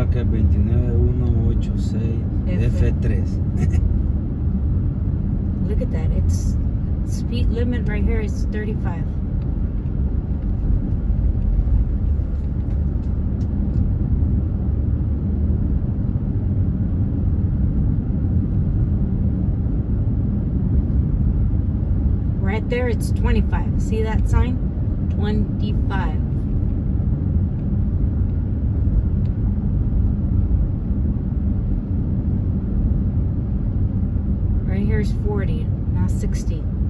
placa 29186 F3. Look at that. It's speed limit right here is 35. Right there, it's 25. See that sign? 25. Right here is 40, now 60.